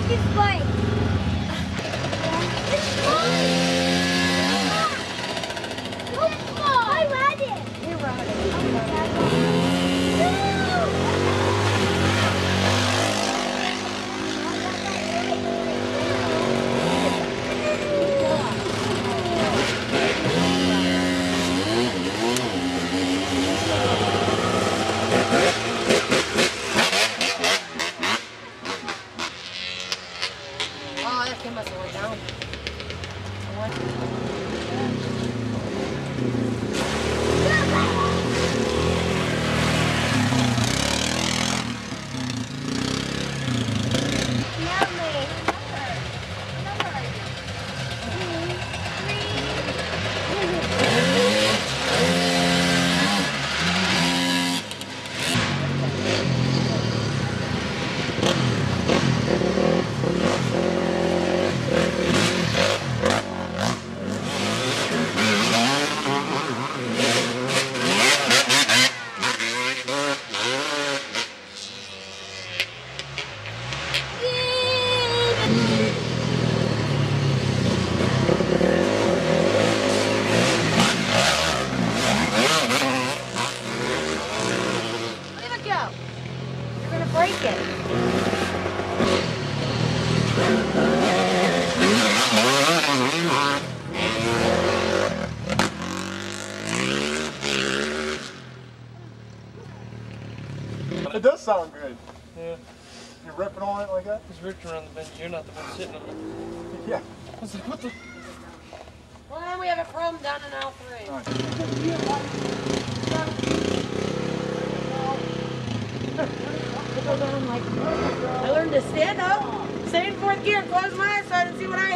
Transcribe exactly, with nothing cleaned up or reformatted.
his bike. It's mine. I ride it. You ride it. Oh, that kid must have went down. Break it. It does sound good. Yeah. You're ripping on it like that? He's ripping around the bench. You're not the one sitting on it. Yeah. I was like, what the? Well, then we have a problem down in L three. All right. I learned to stand up, stay in fourth gear, close my eyes so I didn't see what I